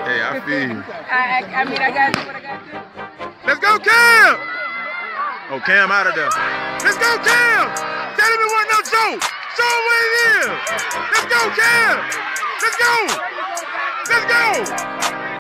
Hey, I feel you. I mean, I gotta do what I gotta do. Let's go, Cam! Oh, Cam out of there. Let's go, Cam! Tell him it wasn't no joke. Show him what it is. Let's go, Cam! Let's go! Let's go!